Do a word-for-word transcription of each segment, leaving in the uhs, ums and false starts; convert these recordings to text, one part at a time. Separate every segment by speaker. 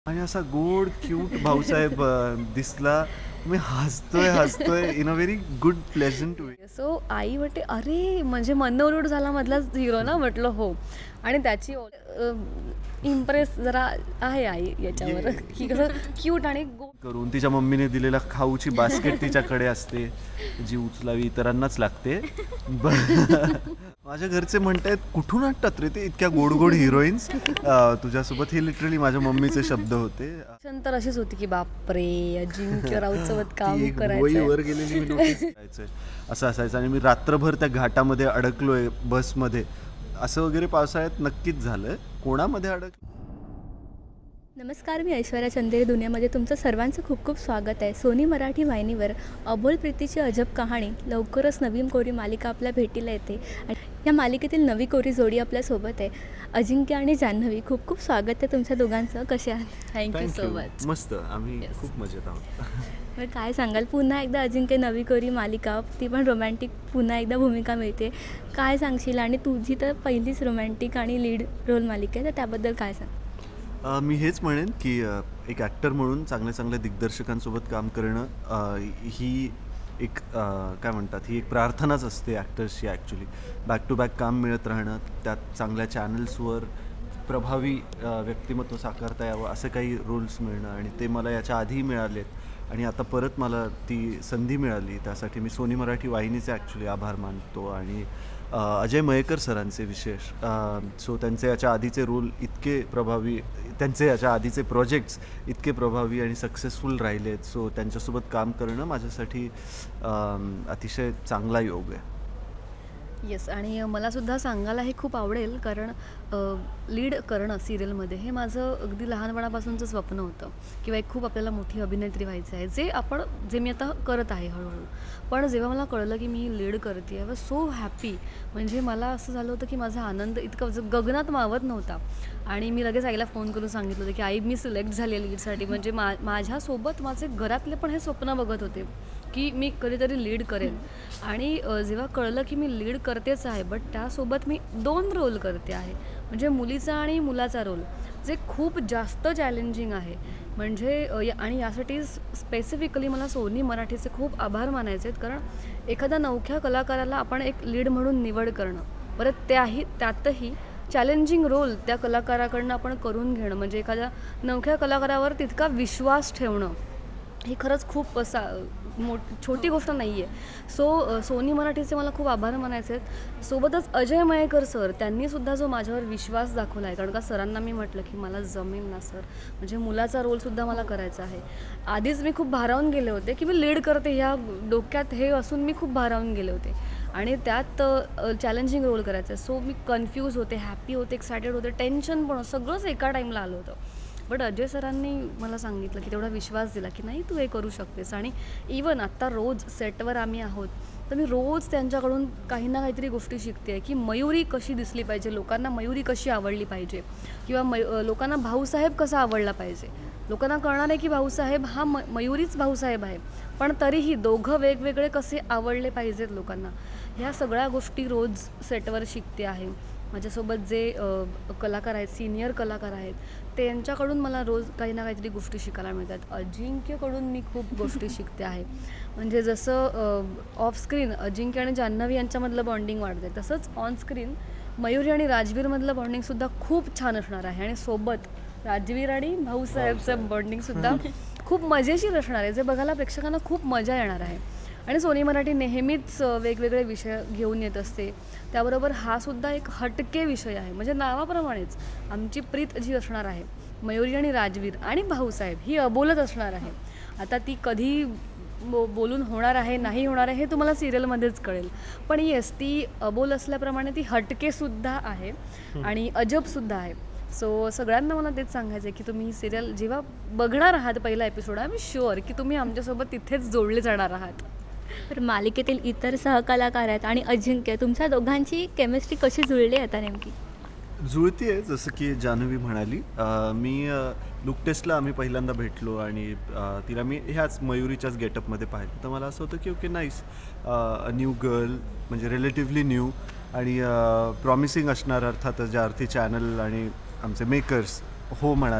Speaker 1: आणि असा गोड क्यूट भाऊसाहेब अ, दिसला. मी हसतोय, हसतोय in a very good pleasant way.
Speaker 2: So आई म्हणते, "अरे, म्हणजे मनोरूढ झाला मधलाच हिरो ना?" म्हटलं, "हो." आणि त्याची अ, इम्प्रेस जरा आहे आई याच्यावर, की कसं क्यूट आणि गोड
Speaker 1: करून तिच्या मम्मीने दिलेला खाऊची बास्केट तिच्याकडे असते, जी उचलावी इतरांनाच लागते. ब माझ्या घरचे म्हणतायत, "कुठून आणतात रे ते इतक्या गोड-गोड हिरोईन्स तुझ्यासोबत?" हे लिटरली माझ्या मम्मीचे शब्द होते.
Speaker 2: तर अशीच होती, की बापरे! अजिंक्य राऊतसोबत
Speaker 1: ती
Speaker 2: काम
Speaker 1: एक भुवई
Speaker 2: करायचंय.
Speaker 1: वर गेलेली मी नोटीस करायचंय. असं असायचं आणि मी रात्रभर त्या घाटामध्ये अडकलोय बसमध्ये. असं वगैरे पावसाळ्यात नक्कीच झालंय. कोणामध्ये अडक
Speaker 3: नमस्कार, मी ऐश्वर्या चंदेरी दुनियामध्ये तुमचं सर्वांचं खूप खूप स्वागत आहे. सोनी मराठी वाहिनीवर अबोल प्रीतीची अजब कहाणी लवकरच नवीन कोरी मालिका आपल्या भेटीला येते. आणि या मालिकेतील नवी कोरी जोडी आपल्यासोबत आहे, अजिंक्य आणि जान्हवी. खूप खूप स्वागत आहे तुमच्या दोघांचं. कसे आहात?
Speaker 2: Thank you so much.
Speaker 1: मस्त, आम्ही
Speaker 2: Yes.
Speaker 1: खूप मजेत आहोत.
Speaker 3: तर काय सांगाल, पुन्हा एकदा अजिंक्य नवी कोरी मालिका, ती पण रोमॅन्टिक पुन्हा एकदा भूमिका मिळते. काय सांगशील? आणि तुझी तर पहिलीच रोमॅन्टिक आणि लीड रोल मालिका आहे, तर त्याबद्दल काय सांग?
Speaker 1: अ, मी हेच म्हणेन की अ, एक ॲक्टर म्हणून चांगल्या चांगल्या दिग्दर्शकांसोबत काम करणं अ, ही एक अ, काय म्हणतात, ही एक प्रार्थनाच असते ॲक्टर्सची ॲक्च्युली. बॅक टू बॅक काम मिळत राहणं, त्यात चांगल्या चॅनल्सवर प्रभावी अ, व्यक्तिमत्व साकारता यावं असे काही रोल्स मिळणं, आणि ते मला याच्या आधीही मिळालेत आणि आता परत मला ती संधी मिळाली. त्यासाठी मी सोनी मराठी वाहिनीचे ॲक्च्युली आभार मानतो, आणि अ, अजय मयेकर सरांचे विशेष. सो त्यांचे याच्या आधीचे रोल इतके प्रभावी, त्यांचे याच्या आधीचे प्रोजेक्ट्स इतके प्रभावी आणि सक्सेसफुल राहिलेत. सो त्यांच्यासोबत काम करणं माझ्यासाठी अम, अतिशय चांगला योग आहे.
Speaker 2: येस. आणि मलासुद्धा सांगायला हे खूप आवडेल, कारण लीड करणं सिरियलमध्ये हे माझं अगदी लहानपणापासूनचं स्वप्न होतं, किंवा एक खूप आपल्याला मोठी अभिनेत्री व्हायचं आहे, जे आपण जे मी आता करत आहे हळूहळू. पण जेव्हा मला कळलं की मी लीड करते, आय वॉज सो हॅपी. म्हणजे मला असं झालं होतं की माझा आनंद इतका ज- गगनात मावत नव्हता. आणि मी लगेच आईला फोन करून सांगितलं होतं की आई, मी सिलेक्ट झाली आहे लीडसाठी. म्हणजे मा माझ्यासोबत माझे घरातले पण हे स्वप्न बघत होते की मी कधीतरी लीड करेन. आणि अ, जेव्हा कळलं की मी लीड करतेच आहे, बट त्यासोबत मी दोन रोल करते आहे, म्हणजे मुलीचा आणि मुलाचा रोल, जे खूप जास्त चॅलेंजिंग आहे. म्हणजे अ, या- आणि यासाठी स्पेसिफिकली मला सोनी मराठीचे खूप आभार मानायचे आहेत, कारण एखाद्या नवख्या कलाकाराला आपण एक लीड म्हणून निवड करणं, परत त्याही त्यातही चॅलेंजिंग रोल त्या कलाकाराकडनं आपण करून घेणं, म्हणजे एखाद्या नवख्या कलाकारावर तितका विश्वास ठेवणं, ही खरंच खूप असा मोठ छोटी गोष्ट नाही आहे. सो सोनी मराठीचे मला खूप आभार मानायचे आहेत. सोबतच अजय मयेकर सर, त्यांनीसुद्धा जो माझ्यावर विश्वास दाखवला आहे, कारण का सरांना मी म्हटलं की मला जमेल ना सर, म्हणजे मुलाचा रोलसुद्धा मला करायचा आहे. आधीच मी खूप भारावून गेले होते की मी लीड करते, ह्या डोक्यात हे असून मी खूप भारावून गेले होते, आणि त्यात चॅलेंजिंग रोल करायचा आहे. सो मी कन्फ्यूज होते, हॅपी होते, एक्सायटेड होते, टेन्शन पण, सगळंच एका टाईमला आलं होतं. बट अजय सरांनी मला सांगितलं की तेवढा विश्वास दिला की नाही, तू हे करू शकतेस. आणि इवन आत्ता रोज सेटवर आम्ही आहोत, तर मी रोज त्यांच्याकडून काही ना काहीतरी गोष्टी शिकते, की मयुरी कशी दिसली पाहिजे, लोकांना मयुरी कशी आवडली पाहिजे, किंवा मय लोकांना भाऊसाहेब कसा आवडला पाहिजे. लोकांना कळणार आहे की भाऊसाहेब हा म मयुरीच भाऊसाहेब आहे, पण तरीही दोघं वेगवेगळे कसे आवडले पाहिजेत लोकांना, ह्या सगळ्या गोष्टी रोज सेटवर शिकते आहे. माझ्यासोबत जे अ, कलाकार आहेत, सिनियर कलाकार आहेत, त्यांच्याकडून मला रोज काही ना काहीतरी गोष्टी शिकायला मिळतात. अजिंक्यकडून मी खूप गोष्टी शिकते आहे. म्हणजे जसं ऑफ स्क्रीन अजिंक्य आणि जान्हवी यांच्यामधलं बॉन्डिंग वाढते, तसंच ऑन स्क्रीन मयुरी आणि राजवीरमधलं बॉन्डिंगसुद्धा खूप छान असणार आहे. आणि सोबत राजवीर आणि भाऊसाहेबचं बॉन्डिंगसुद्धा खूप मजेशीर असणार आहे, जे बघायला प्रेक्षकांना खूप मजा येणार आहे. आणि सोनी मराठी नेहमीच अ, वेगवेगळे विषय घेऊन येत असते, त्याबरोबर हा सुद्धा एक हटके विषय आहे. म्हणजे नावाप्रमाणेच आमची प्रीत जी असणार आहे, मयुरी आणि राजवीर आणि भाऊसाहेब, ही अबोलच असणार आहे. आता ती कधी बो बोलून होणार आहे, नाही होणार आहे, हे तुम्हाला सिरियलमध्येच कळेल. पण येस, ती अबोल असल्याप्रमाणे ती हटकेसुद्धा आहे आणि अजबसुद्धा आहे. सो सगळ्यांना मला तेच सांगायचं आहे की तुम्ही ही सिरियल जेव्हा बघणार आहात, पहिला एपिसोड, आय एम शुअर की तुम्ही आमच्यासोबत तिथेच जोडले जाणार आहात.
Speaker 3: तर मालिकेतील इतर सहकलाकार आहेत आणि अजिंक्य, तुमच्या दोघांची केमिस्ट्री कशी जुळली आता नेमकी?
Speaker 1: जुळती आहे, जसं की जान्हवी म्हणाली. अ, मी अ, लुक टेस्टला आम्ही पहिल्यांदा भेटलो, आणि अ, तिला मी ह्याच मयुरीच्याच गेटअपमध्ये पाहिलं. तर मला असं होतं की okay, nice, a new girl, म्हणजे रिलेटिव्हली न्यू, आणि प्रॉमिसिंग असणार अर्थातच, ज्या अर्थी चॅनल आणि आमचे मेकर्स हो म्हणालेत.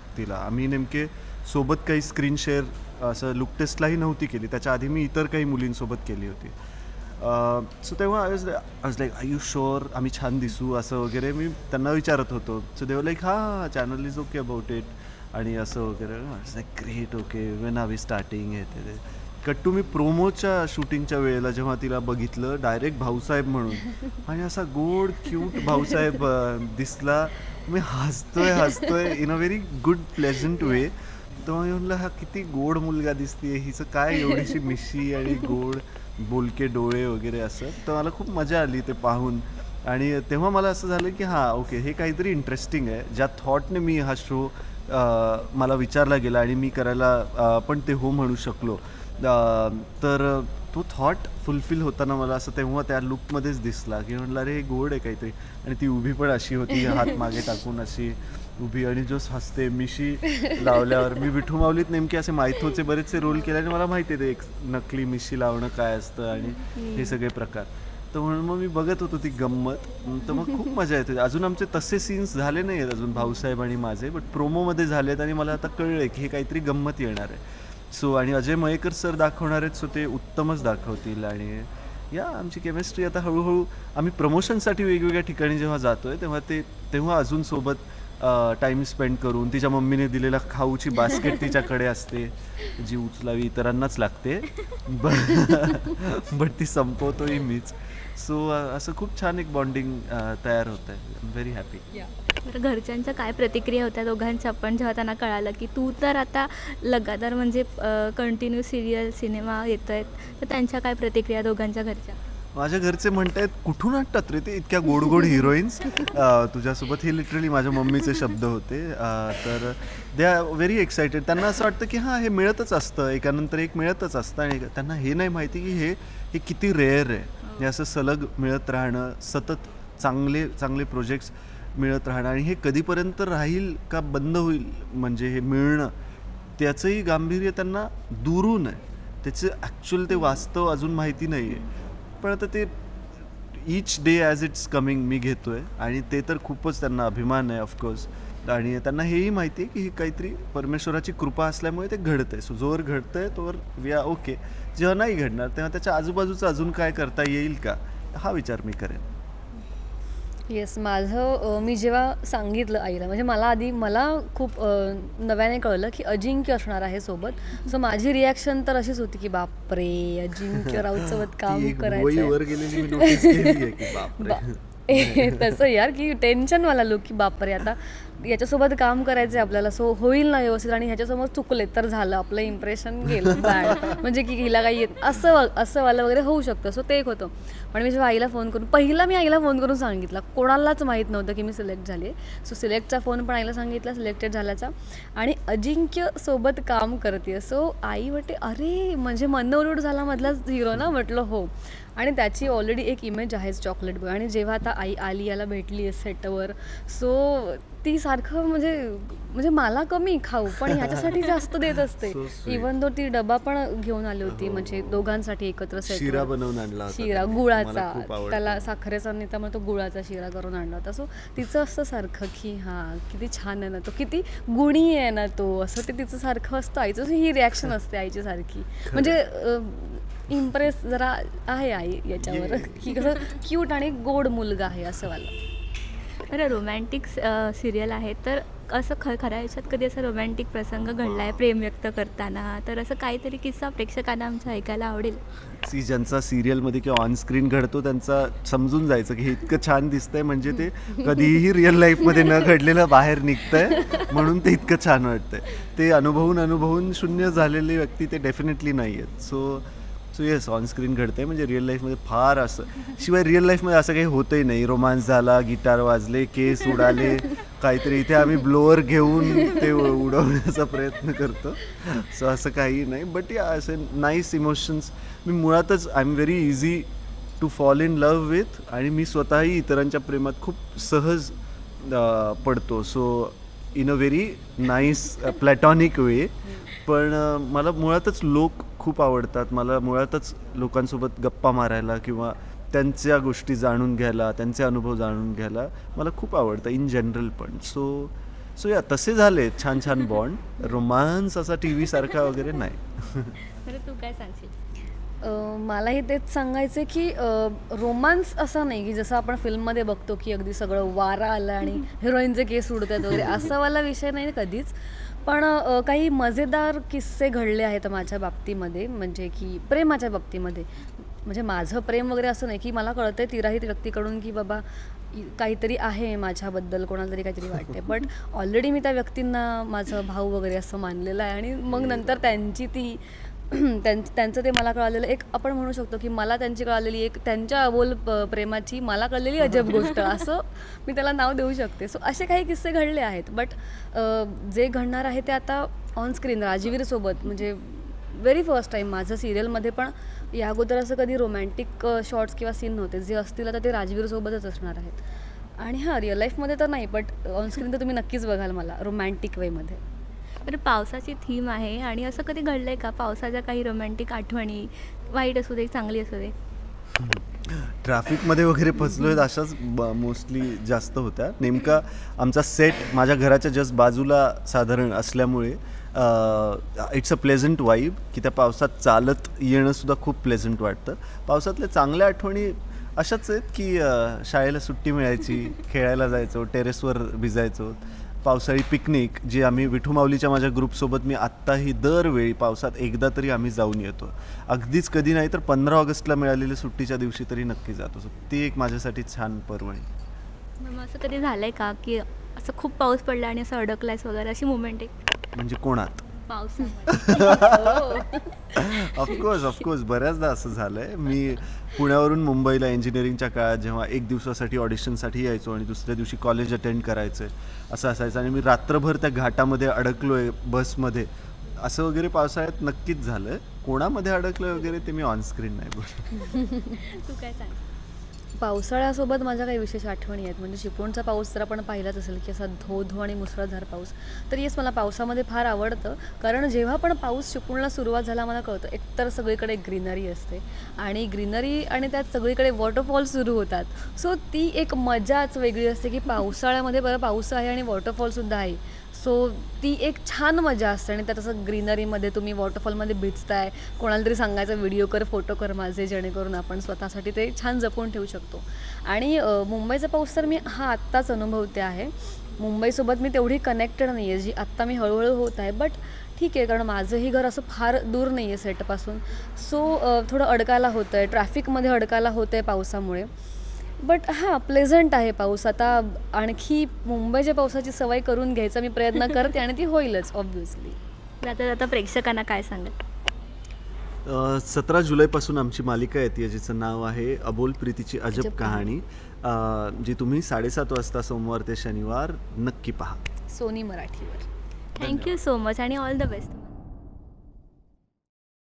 Speaker 1: तिला. आम्ही नेमके सोबत काही स्क्रीन शेअर असं लुक टेस्टलाही नव्हती केली, त्याच्या आधी मी इतर काही मुलींसोबत केली होती. सो तेव्हा I was I was like I you sure आम्ही छान दिसू असं वगैरे मी त्यांना विचारत होतो. सो दे वर लाईक हां channel is okay about it आणि असं वगैरे. Like great okay when are we starting हे ते. कट टू मी प्रोमोच्या शूटिंगच्या वेळेला जेव्हा तिला बघितलं डायरेक्ट भाऊसाहेब म्हणून आणि असा गोड क्यूट भाऊसाहेब दिसला. मी हसतोय हसतोय in a very good pleasant way. तेव्हा मी म्हणलं हा किती गोड मुलगा दिसते, हिचं काय एवढीशी मिशी आणि गोड बोलके डोळे वगैरे असं. तर मला खूप मजा आली ते पाहून. आणि तेव्हा मला असं झालं की हां ओके हे काहीतरी इंटरेस्टिंग आहे. ज्या थॉटने मी हा शो मला विचारला गेला आणि मी करायला पण ते हो म्हणू शकलो, तर तो थॉट फुलफिल होताना मला असं तेव्हा त्या लुकमध्येच दिसला की म्हटलं अरे हे गोड आहे काहीतरी. आणि ती उभी पण अशी होती, हात मागे टाकून अशी उभी आणि जो हसते मिशी लावल्यावर. मी विठू माऊलीत नेमके असे मायथोचे बरेचसे रोल केले आणि मला माहिती आहे ते एक नकली मिशी लावणं काय असतं आणि हे सगळे प्रकार. तर म्हणून मग मी बघत होतो ती गंमत. तर मग खूप मजा येते. अजून आमचे तसे सीन्स झाले नाही आहेत अजून भाऊसाहेब आणि माझे, बट प्रोमोमध्ये झाले आहेत आणि मला आता कळलं की हे काहीतरी गंमत येणार आहे. सो आणि अजय मयेकर सर दाखवणार आहेत, सो ते उत्तमच दाखवतील. आणि या आमची केमिस्ट्री आता हळूहळू आम्ही प्रमोशनसाठी वेगवेगळ्या ठिकाणी जेव्हा जातो आहे तेव्हा ते तेव्हा अजून सोबत टाईम स्पेंड करून तिच्या मम्मीने दिलेला खाऊची बास्केट तिच्याकडे असते जी उचलावी इतरांनाच लागते बट ती संपवतोही मीच. सो असं खूप छान एक बॉन्डिंग तयार होतं आहे. I am very happy.
Speaker 3: तर घरच्यांच्या काय प्रतिक्रिया होत्या दोघांच्या पण जेव्हा त्यांना कळालं की तू तर आता लगातार म्हणजे कंटिन्यू सिरियल सिनेमा येत आहेत, तर त्यांच्या काय प्रतिक्रिया दोघांच्या घरच्या?
Speaker 1: माझ्या घरचे म्हणतायत कुठून आणतात रे ते इतक्या गोड गोड हिरोईन्स तुझ्यासोबत. हे लिटरली माझ्या मम्मीचे शब्द होते. तर दे आर व्हेरी एक्सायटेड. त्यांना असं वाटतं की हां हे मिळतच असतं, एकानंतर एक मिळतच असतं. आणि त्यांना हे नाही माहिती की हे हे किती रेअर आहे. हे असं सलग मिळत राहणं, सतत चांगले चांगले प्रोजेक्ट्स मिळत राहणं आणि हे कधीपर्यंत राहील का बंद होईल म्हणजे हे मिळणं, त्याचंही गांभीर्य त्यांना दुरून आहे. त्याचं ॲक्च्युअल ते वास्तव अजून माहिती नाही आहे. पण आता ते each day as it's coming मी घेतो आहे आणि ते तर खूपच त्यांना अभिमान आहे ऑफकोर्स. आणि त्यांना हेही माहिती आहे की हे काहीतरी परमेश्वराची कृपा असल्यामुळे ते घडतं आहे. सो जोवर घडतं आहे तोवर वी आर ओके. जेव्हा नाही घडणार तेव्हा त्याच्या आजूबाजूचं अजून काय करता येईल का हा विचार मी करेन.
Speaker 2: येस माझं मी जेव्हा सांगितलं आईला, म्हणजे मला आधी मला खूप नव्याने कळलं की अजिंक्य असणार आहे सोबत. सो माझी रिॲक्शन तर अशीच होती की बापरे अजिंक्य राऊतसोबत काम करायचं. तसं यार की टेन्शन मला लोक की बापरे आता याच्यासोबत काम करायचं आहे आपल्याला, सो होईल ना व्यवस्थित. आणि ह्याच्यासमोर चुकले तर झालं आपलं इम्प्रेशन गेलं बॅड, म्हणजे की हिला काही येत असं असं वाला वगैरे होऊ शकतं. सो ते एक होतं. पण मी जेव्हा आईला फोन करून पहिला मी आईला फोन करून सांगितलं, कोणालाच माहीत नव्हतं की मी सिलेक्ट झाले. सो सिलेक्टचा फोन पण आईला सांगितला सिलेक्टेड झाल्याचा आणि अजिंक्य सोबत काम करते. सो आई वाटते अरे म्हणजे मनोरूढ झाला मधलाच हिरो ना, म्हटलं हो. आणि त्याची ऑलरेडी एक इमेज आहेच चॉकलेट बॉय. आणि जेव्हा आता आई आली याला भेटली आहे सेटवर, सो ती सारखं म्हणजे म्हणजे मला कमी खाऊ पण ह्याच्यासाठी जास्त देत असते. इवन तो ती डबा पण घेऊन आली होती म्हणजे दोघांसाठी एकत्र
Speaker 1: शिरा बनवून आणला,
Speaker 2: शिरा गुळाचा, त्याला साखरेचा नाही त्यामुळे तो गुळाचा शिरा करून आणला होता. सो तिचं असतं सारखं की हां किती छान आहे ना तो, किती गुणी आहे ना तो, असं ते तिचं सारखं असतं. आईचं ही रिॲक्शन असते आईची सारखी. म्हणजे इम्प्रेस जरा आहे आई याच्यावर की कसं क्यूट आणि गोड मुलगा आहे असं वाला.
Speaker 3: बरं रोमॅन्टिक सिरियल आहे तर असं ख खऱ्या आयुष्यात कधी असं रोमॅन्टिक प्रसंग घडला आहे प्रेम व्यक्त करताना, तर असं काहीतरी किस्सा प्रेक्षकांना आमच्या ऐकायला आवडेल.
Speaker 1: सी ज्यांचा सिरियलमध्ये किंवा ऑन स्क्रीन घडतो त्यांचा समजून जायचं की हे इतकं छान दिसतंय म्हणजे ते कधीही रिअल लाईफमध्ये न घडलेलं बाहेर निघतंय म्हणून ते इतकं छान वाटतंय. ते अनुभवून अनुभवून शून्य झालेली व्यक्ती ते डेफिनेटली नाही आहेत. So so yes on screen घडतंय म्हणजे रिअल लाईफमध्ये फार असं, शिवाय रिअल लाईफमध्ये असं काही होतंही नाही. रोमांस झाला, गिटार वाजले, केस उडाले, काहीतरी इथे आम्ही ब्लोअर घेऊन ते उडवण्याचा प्रयत्न करतो. सो असं काही नाही. बट या असे नाईस इमोशन्स मी मुळातच I am very easy to fall in love with आणि मी स्वतःही इतरांच्या प्रेमात खूप सहज पडतो. So in a very nice platonic way. पण मला मुळातच लोक खूप आवडतात. मला मुळातच लोकांसोबत गप्पा मारायला किंवा त्यांच्या गोष्टी जाणून घ्यायला, त्यांचे अनुभव जाणून घ्यायला मला खूप आवडतं इन जनरल. पण सो सो या तसे झाले छान छान बॉन्ड. रोमांस असा टी व्ही सारखा वगैरे नाही.
Speaker 3: बरं तू काय सांगशील?
Speaker 2: अ, मलाही तेच सांगायचं आहे की रोमांस असं नाही की जसं आपण फिल्ममध्ये बघतो की अगदी सगळं वारा आला आणि हिरोईनचे केस उडतात वगैरे, असा वाला विषय नाही कधीच. पण अ, काही मजेदार किस्से घडले आहेत माझ्या बाबतीमध्ये, म्हणजे की प्रेमाच्या बाबतीमध्ये. म्हणजे माझं प्रेम वगैरे असं नाही की मला कळतंय तिराहित व्यक्तीकडून की बाबा इ- काहीतरी आहे माझ्याबद्दल, कोणाला तरी काहीतरी वाटते, बट ऑलरेडी मी त्या व्यक्तींना माझं भाऊ वगैरे असं मानलेलं आहे. आणि मग नंतर त्यांची ती त्यां त्यांचं ते मला कळालेलं एक, आपण म्हणू शकतो की मला त्यांची कळालेली एक, त्यांच्या अबोल प प्रेमाची मला कळलेली अजब गोष्ट, असं मी त्याला नाव देऊ शकते. सो असे काही किस्से घडले आहेत. बट जे घडणार आहे ते आता ऑन स्क्रीन राजवीरसोबत, म्हणजे व्हेरी फर्स्ट टाईम माझं सिरियलमध्ये. पण या अगोदर असं कधी रोमॅन्टिक शॉर्ट्स किंवा सीन नव्हते. जे असतील आता ते राजवीरसोबतच असणार आहेत. आणि हां, रिअल लाईफमध्ये तर नाही, बट ऑन स्क्रीन तर तुम्ही नक्कीच बघाल मला रोमॅन्टिक वेमध्ये.
Speaker 3: बरं पावसाची थीम आहे आणि असं कधी घडलं आहे का पावसाच्या काही रोमॅन्टिक आठवणी, वाईट असू दे चांगली असू दे?
Speaker 1: ट्रॅफिकमध्ये वगैरे फसलोय अशाच मोस्टली जास्त होत्या. नेमका आमचा सेट माझ्या घराच्या जस्ट बाजूला साधारण असल्यामुळे इट्स अ प्लेझंट वाईब की त्या पावसात चालत येणंसुद्धा खूप प्लेझंट वाटतं. पावसातल्या चांगल्या आठवणी अशाच आहेत की अ, शाळेला सुट्टी मिळायची, खेळायला जायचो, टेरेसवर भिजायचो. पावसाळी पिकनिक जी आम्ही विठूमाऊलीच्या माझ्या ग्रुपसोबत मी आत्ताही दरवेळी पावसात एकदा तरी आम्ही जाऊन येतो. अगदीच कधी नाही तर पंधरा ऑगस्टला मिळालेल्या सुट्टीच्या दिवशी तरी नक्की जातो. सो ती एक माझ्यासाठी छान पर्व आहे.
Speaker 3: मग असं कधी झालं आहे का की असं खूप पाऊस पडला आणि असं अडकलायस वगैरे, अशी मुवमेंट आहे
Speaker 1: म्हणजे कोणात?
Speaker 3: पावसामध्ये?
Speaker 1: ऑफकोर्स ऑफकोर्स बऱ्याचदा असं झालं आहे. मी पुण्यावरून मुंबईला इंजिनिअरिंगच्या काळात जेव्हा एक दिवसासाठी ऑडिशनसाठी यायचो आणि दुसऱ्या दिवशी कॉलेज अटेंड करायचं आहे असं असायचं, आणि मी रात्रभर त्या घाटामध्ये अडकलो आहे बसमध्ये, असं वगैरे पावसाळ्यात नक्कीच झालं आहे. कोणामध्ये अडकलं वगैरे ते मी ऑनस्क्रीन नाही बोलत.
Speaker 3: तू काय सांग?
Speaker 2: पावसाळ्यासोबत माझ्या काही विशेष आठवणी आहेत. म्हणजे चिपळूणचा पाऊस जर आपण पाहिलाच असेल की असा धो धो आणि मुसळधार पाऊस, तर येस मला पावसामध्ये फार आवडतं. कारण जेव्हा पण पाऊस चिपळूणला सुरुवात झाला मला कळतं एकतर सगळीकडे ग्रीनरी असते आणि ग्रीनरी आणि त्यात सगळीकडे वॉटरफॉल सुरू होतात. सो ती एक मजाच वेगळी असते की पावसाळ्यामध्ये बरं पाऊस आहे आणि वॉटरफॉलसुद्धा आहे. सो ती एक छान मजा असते. आणि त्यात असं ग्रीनरीमध्ये तुम्ही वॉटरफॉलमध्ये भिजताय, कोणाला तरी सांगायचं व्हिडिओ कर, फोटो कर माझे, जेणेकरून आपण स्वतःसाठी ते छान जपून ठेवू शकतो. आणि अ, मुंबईचा पाऊस तर मी हा आत्ताच अनुभवते आहे. मुंबईसोबत मी तेवढी कनेक्टेड नाही आहे जी आत्ता मी हळूहळू होत आहे. बट ठीक आहे, कारण माझंही घर असं फार दूर नाही आहे सेटपासून. सो थोडं अडकायला होतं आहे, ट्रॅफिकमध्ये अडकायला होतं आहे पावसामुळे. बट हां, प्लेझंट आहे पाऊस. आता आणखी मुंबईच्या पावसाची सवय करून घ्यायचा मी प्रयत्न करते आणि ती होईलच ऑब्व्हियसली.
Speaker 3: जाता जाता प्रेक्षकांना काय सांगाल?
Speaker 1: सतरा जुलैपासून आमची मालिका येते जिचं नाव आहे अबोल प्रीतीची अजब
Speaker 2: अजब
Speaker 1: कहाणी, अ, जी तुम्ही साडेसात वाजता सोमवार ते शनिवार नक्की पहा.
Speaker 2: सोनी मराठीवर.
Speaker 3: थँक्यू सो मच आणि ऑल द बेस्ट.